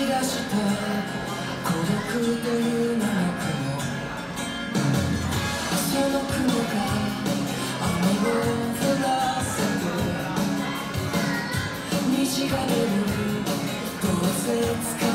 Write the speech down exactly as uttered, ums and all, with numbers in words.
き出した孤独という名の雲、その雲が雨を降らせて虹が出るどうせ